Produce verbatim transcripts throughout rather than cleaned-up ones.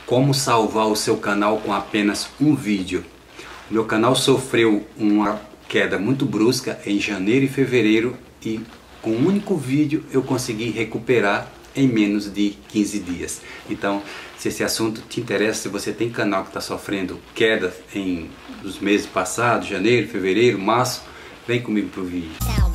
Como salvar o seu canal com apenas um vídeo. O meu canal sofreu uma queda muito brusca em janeiro e fevereiro e com um único vídeo eu consegui recuperar em menos de quinze dias. Então, se esse assunto te interessa, se você tem canal que está sofrendo queda em os meses passados, janeiro, fevereiro, março, vem comigo pro vídeo.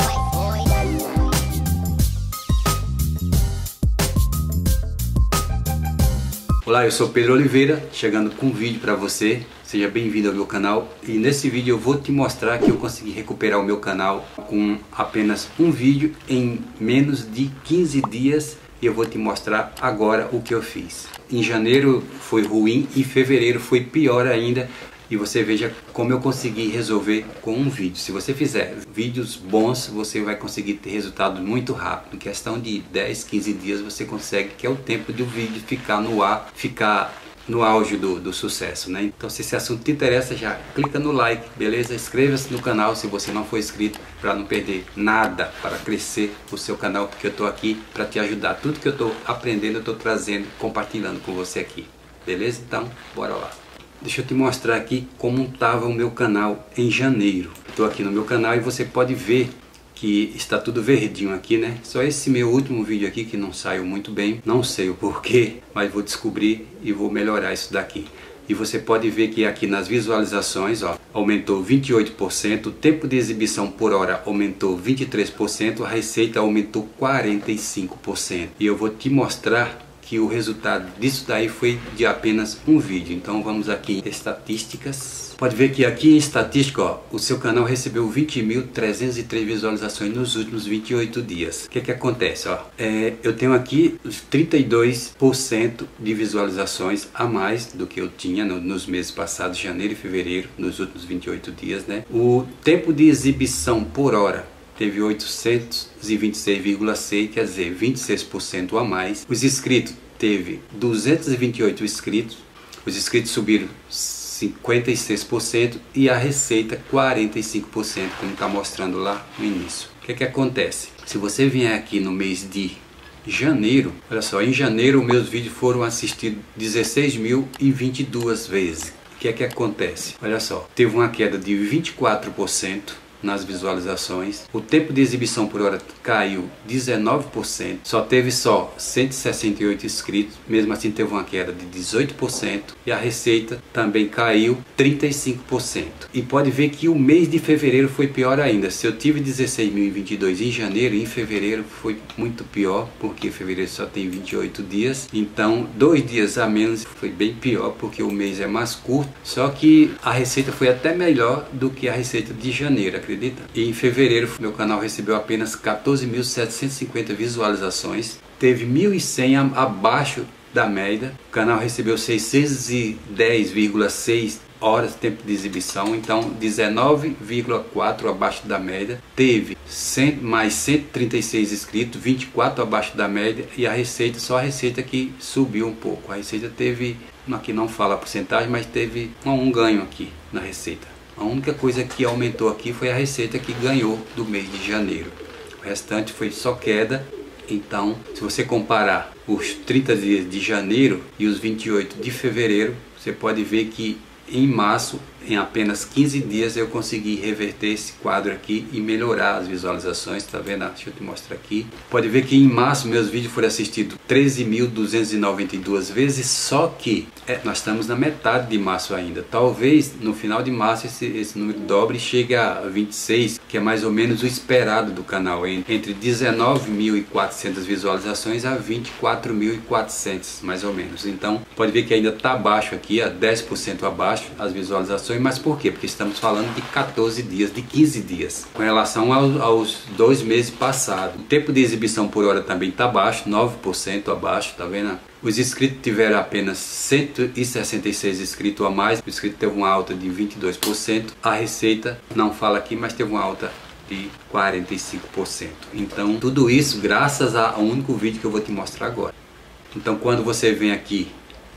Olá, eu sou Pedro Oliveira, chegando com um vídeo para você. Seja bem-vindo ao meu canal. E nesse vídeo eu vou te mostrar que eu consegui recuperar o meu canal com apenas um vídeo em menos de quinze dias. E eu vou te mostrar agora o que eu fiz. Em janeiro foi ruim e fevereiro foi pior ainda. E você veja como eu consegui resolver com um vídeo. Se você fizer vídeos bons, você vai conseguir ter resultado muito rápido. Em questão de dez, quinze dias você consegue, que é o tempo do vídeo ficar no ar, ficar no auge do, do sucesso, né? Então, se esse assunto te interessa, já clica no like, beleza? Inscreva-se no canal se você não for inscrito, para não perder nada, para crescer o seu canal, porque eu estou aqui para te ajudar. Tudo que eu estou aprendendo, eu estou trazendo, compartilhando com você aqui, beleza? Então, bora lá. Deixa eu te mostrar aqui como estava o meu canal em janeiro. Estou aqui no meu canal e você pode ver que está tudo verdinho aqui, né? Só esse meu último vídeo aqui que não saiu muito bem. Não sei o porquê, mas vou descobrir e vou melhorar isso daqui. E você pode ver que aqui nas visualizações, ó, aumentou vinte e oito por cento, o tempo de exibição por hora aumentou vinte e três por cento, a receita aumentou quarenta e cinco por cento. E eu vou te mostrar que o resultado disso daí foi de apenas um vídeo. Então vamos aqui em estatísticas. Pode ver que aqui em estatística, ó, o seu canal recebeu vinte mil trezentas e três visualizações nos últimos vinte e oito dias. O que que acontece? Ó? É, eu tenho aqui os trinta e dois por cento de visualizações a mais do que eu tinha no, nos meses passados, janeiro e fevereiro, nos últimos vinte e oito dias, né? O tempo de exibição por hora teve oitocentos e vinte e seis vírgula seis, quer dizer, vinte e seis por cento a mais. Os inscritos teve duzentos e vinte e oito inscritos, os inscritos subiram cinquenta e seis por cento e a receita quarenta e cinco por cento, como está mostrando lá no início. O que que acontece? Se você vier aqui no mês de janeiro, olha só, em janeiro meus vídeos foram assistidos dezesseis mil e vinte e duas vezes. O que é que acontece? Olha só, teve uma queda de vinte e quatro por cento nas visualizações, o tempo de exibição por hora caiu dezenove por cento, só teve só cento e sessenta e oito inscritos, mesmo assim teve uma queda de dezoito por cento e a receita também caiu trinta e cinco por cento. E pode ver que o mês de fevereiro foi pior ainda. Se eu tive dezesseis mil e vinte e dois em janeiro, em fevereiro foi muito pior, porque fevereiro só tem vinte e oito dias, então dois dias a menos foi bem pior, porque o mês é mais curto, só que a receita foi até melhor do que a receita de janeiro, acredita? E em fevereiro meu canal recebeu apenas quatorze mil setecentos e cinquenta visualizações, teve mil e cem abaixo da média, o canal recebeu seiscentos e dez vírgula seis horas de tempo de exibição, então dezenove vírgula quatro abaixo da média, teve cem, mais cento e trinta e seis inscritos, vinte e quatro abaixo da média, e a receita, só a receita que subiu um pouco. A receita teve, aqui não fala a porcentagem, mas teve um, um ganho aqui na receita. A única coisa que aumentou aqui foi a receita que ganhou do mês de janeiro. O restante foi só queda. Então, se você comparar os trinta dias de janeiro e os vinte e oito de fevereiro, você pode ver que em março, em apenas quinze dias, eu consegui reverter esse quadro aqui e melhorar as visualizações. Tá vendo? Deixa eu te mostrar aqui. Pode ver que em março meus vídeos foram assistidos treze mil duzentas e noventa e duas vezes, só que é, nós estamos na metade de março ainda. Talvez no final de março esse, esse número dobre e chegue a vinte e seis, que é mais ou menos o esperado do canal, entre dezenove mil e quatrocentas visualizações a vinte e quatro mil e quatrocentas, mais ou menos. Então pode ver que ainda está abaixo aqui, a dez por cento abaixo as visualizações. Mas por quê? Porque estamos falando de quatorze dias, de quinze dias, com relação aos, aos dois meses passados. O tempo de exibição por hora também está baixo, nove por cento abaixo, tá vendo? Os inscritos tiveram apenas cento e sessenta e seis inscritos a mais, o inscrito teve uma alta de vinte e dois por cento, a receita não fala aqui, mas teve uma alta de quarenta e cinco por cento. Então tudo isso graças ao único vídeo que eu vou te mostrar agora. Então quando você vem aqui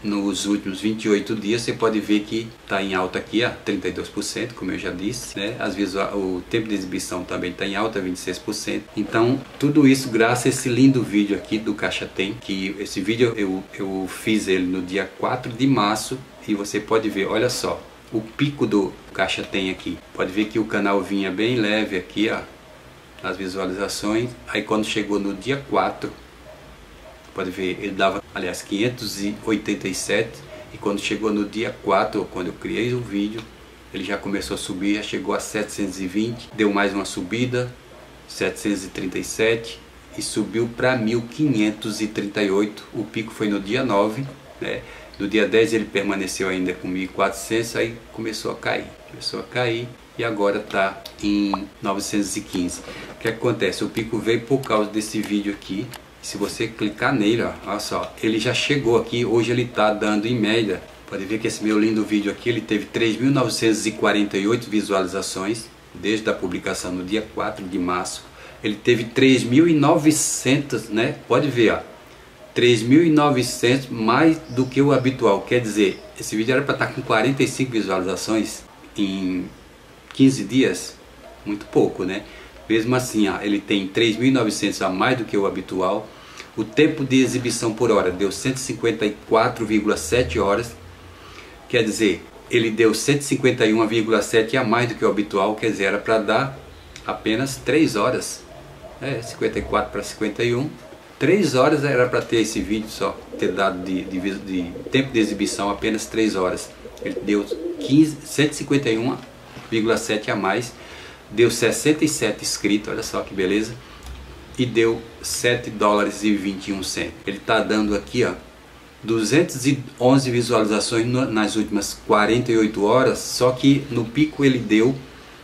nos últimos vinte e oito dias, você pode ver que está em alta aqui, a trinta e dois por cento, como eu já disse, né? Às vezes o tempo de exibição também está em alta, vinte e seis por cento. Então, tudo isso graças a esse lindo vídeo aqui do Caixa Tem, que esse vídeo eu, eu fiz ele no dia quatro de março, e você pode ver, olha só, o pico do Caixa Tem aqui. Pode ver que o canal vinha bem leve aqui, ó, nas visualizações. Aí quando chegou no dia quatro, pode ver, ele dava, aliás, quinhentos e oitenta e sete, e quando chegou no dia quatro, quando eu criei o vídeo, ele já começou a subir, já chegou a setecentos e vinte, deu mais uma subida, setecentos e trinta e sete, e subiu para mil quinhentos e trinta e oito. O pico foi no dia nove, né? No dia dez ele permaneceu ainda com mil e quatrocentos, aí começou a cair, começou a cair, e agora está em novecentos e quinze. O que acontece? O pico veio por causa desse vídeo aqui. Se você clicar nele, ó, olha só, ele já chegou aqui, hoje ele está dando em média, pode ver que esse meu lindo vídeo aqui, ele teve três mil novecentos e quarenta e oito visualizações, desde a publicação no dia quatro de março, ele teve três mil e novecentos, né, pode ver, ó, três mil e novecentos mais do que o habitual, quer dizer, esse vídeo era para estar com quarenta e cinco visualizações em quinze dias, muito pouco, né? Mesmo assim, ó, ele tem três mil e novecentos a mais do que o habitual. O tempo de exibição por hora deu cento e cinquenta e quatro vírgula sete horas. Quer dizer, ele deu cento e cinquenta e um vírgula sete a mais do que o habitual. Quer dizer, era para dar apenas três horas. É, cinquenta e quatro para cinquenta e um. três horas era para ter esse vídeo só. Ter dado de, de, de tempo de exibição apenas três horas. Ele deu quinze, cento e cinquenta e um vírgula sete a mais. Deu sessenta e sete inscritos, olha só que beleza, e deu sete dólares e vinte e um centavos. Ele está dando aqui, ó, duzentas e onze visualizações no, nas últimas quarenta e oito horas, só que no pico ele deu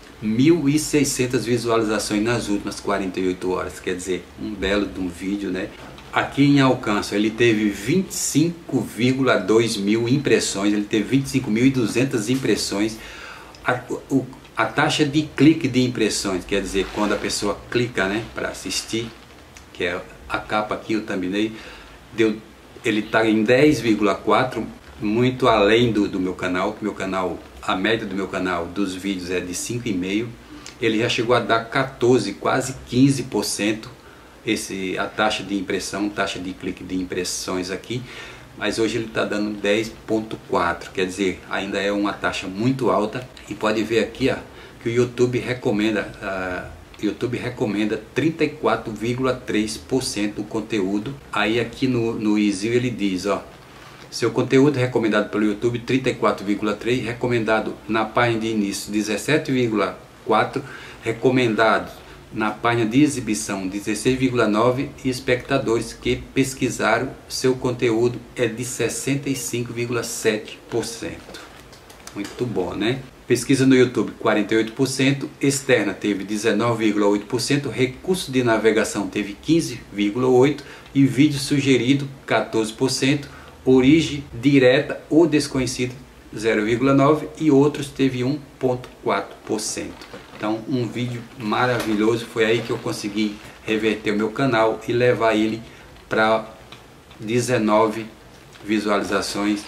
mil e seiscentas visualizações nas últimas quarenta e oito horas, quer dizer, um belo de um vídeo, né? Aqui em alcance ele teve vinte e cinco vírgula dois mil impressões, ele teve vinte e cinco mil e duzentas impressões. A, o, A taxa de clique de impressões, quer dizer, quando a pessoa clica, né, para assistir, que é a capa aqui, o thumbnail, deu, ele está em dez vírgula quatro, muito além do, do meu canal, que meu canal, a média do meu canal dos vídeos é de cinco vírgula cinco, ele já chegou a dar quatorze, quase quinze por cento esse, a taxa de impressão, taxa de clique de impressões aqui, mas hoje ele está dando dez vírgula quatro, quer dizer, ainda é uma taxa muito alta. E pode ver aqui, ó, que o YouTube recomenda, uh, YouTube recomenda trinta e quatro vírgula três por cento do conteúdo. Aí aqui no, no Easy ele diz, ó, seu conteúdo recomendado pelo YouTube trinta e quatro vírgula três, recomendado na página de início dezessete vírgula quatro, recomendado na página de exibição dezesseis vírgula nove, e espectadores que pesquisaram seu conteúdo é de sessenta e cinco vírgula sete por cento. Muito bom, né? Pesquisa no YouTube quarenta e oito por cento, externa teve dezenove vírgula oito por cento, recurso de navegação teve quinze vírgula oito por cento e vídeo sugerido quatorze por cento, origem direta ou desconhecida zero vírgula nove por cento e outros teve um vírgula quatro por cento. Então, um vídeo maravilhoso, foi aí que eu consegui reverter o meu canal e levar ele para dezenove visualizações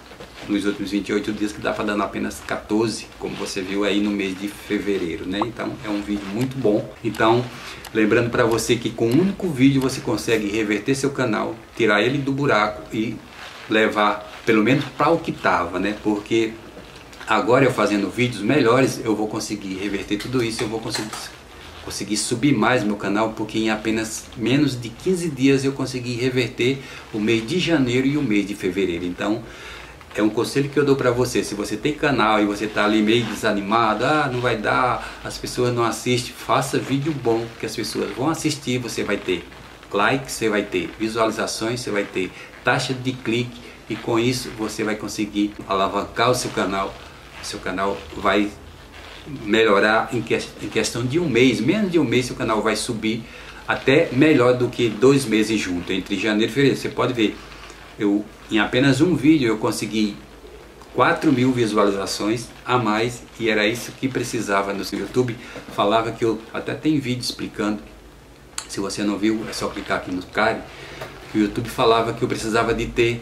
nos últimos vinte e oito dias, que estava dando apenas quatorze, como você viu aí no mês de fevereiro, né? Então, é um vídeo muito bom. Então, lembrando para você que com um único vídeo você consegue reverter seu canal, tirar ele do buraco e levar pelo menos para o que estava, né? Porque agora eu fazendo vídeos melhores, eu vou conseguir reverter tudo isso, eu vou conseguir, conseguir subir mais meu canal, porque em apenas menos de quinze dias eu consegui reverter o mês de janeiro e o mês de fevereiro. Então, é um conselho que eu dou para você. Se você tem canal e você está ali meio desanimado, ah, não vai dar, as pessoas não assistem, faça vídeo bom, que as pessoas vão assistir, você vai ter likes, você vai ter visualizações, você vai ter taxa de clique, e com isso você vai conseguir alavancar o seu canal. Seu canal vai melhorar em, que, em questão de um mês, menos de um mês seu canal vai subir até melhor do que dois meses juntos, entre janeiro e fevereiro. Você pode ver, eu em apenas um vídeo eu consegui quatro mil visualizações a mais, e era isso que precisava no YouTube. Falava que eu até tem vídeo explicando, se você não viu é só clicar aqui no card. O YouTube falava que eu precisava de ter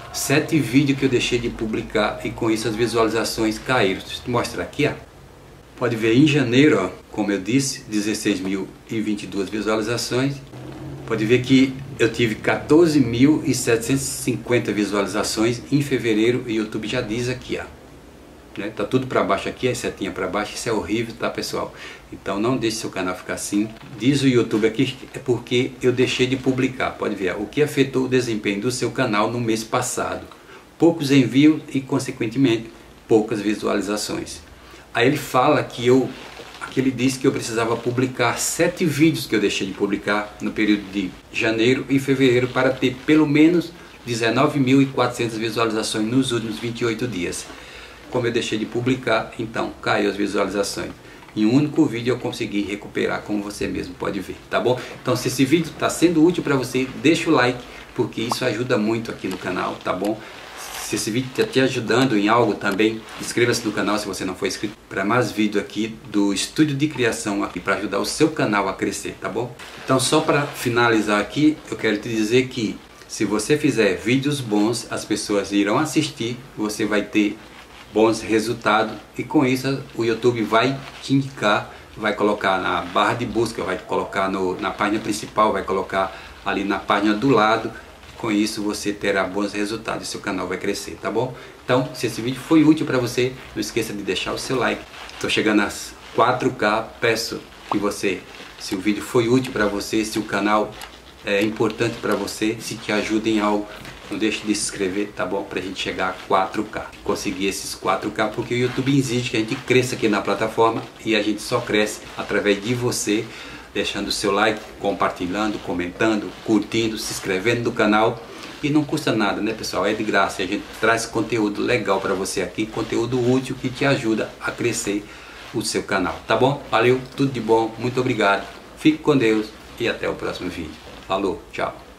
sete vídeos que eu deixei de publicar e com isso as visualizações caíram. Deixa eu te mostrar aqui, ó. Pode ver em janeiro, ó, como eu disse, dezesseis mil e vinte e duas visualizações. Pode ver que eu tive quatorze mil setecentos e cinquenta visualizações em fevereiro e o YouTube já diz aqui, ó. Né? Tá tudo para baixo aqui, a setinha para baixo, isso é horrível, tá, pessoal? Então não deixe seu canal ficar assim. Diz o YouTube aqui é porque eu deixei de publicar. Pode ver, ó, o que afetou o desempenho do seu canal no mês passado. Poucos envios e consequentemente poucas visualizações. Aí ele fala que eu, aqui ele disse que eu precisava publicar sete vídeos que eu deixei de publicar no período de janeiro e fevereiro para ter pelo menos dezenove mil e quatrocentas visualizações nos últimos vinte e oito dias. Como eu deixei de publicar, então caiu as visualizações. Em um único vídeo eu consegui recuperar, como você mesmo pode ver, tá bom? Então se esse vídeo está sendo útil para você, deixa o like, porque isso ajuda muito aqui no canal, tá bom? Se esse vídeo está te ajudando em algo também, inscreva-se no canal se você não for inscrito, para mais vídeo aqui do Estúdio de Criação aqui para ajudar o seu canal a crescer, tá bom? Então só para finalizar aqui, eu quero te dizer que se você fizer vídeos bons, as pessoas irão assistir, você vai ter bons resultados e com isso o YouTube vai te indicar, vai colocar na barra de busca, vai colocar no, na página principal, vai colocar ali na página do lado. Com isso você terá bons resultados e seu canal vai crescer, tá bom? Então, se esse vídeo foi útil para você, não esqueça de deixar o seu like. Estou chegando às quatro K, peço que você, se o vídeo foi útil para você, se o canal é importante para você, se te ajuda em algo, não deixe de se inscrever, tá bom? Para a gente chegar a quatro K, conseguir esses quatro K, porque o YouTube exige que a gente cresça aqui na plataforma e a gente só cresce através de você, deixando o seu like, compartilhando, comentando, curtindo, se inscrevendo no canal. E não custa nada, né, pessoal? É de graça. A gente traz conteúdo legal para você aqui, conteúdo útil que te ajuda a crescer o seu canal, tá bom? Valeu, tudo de bom, muito obrigado. Fique com Deus e até o próximo vídeo. Falou, tchau.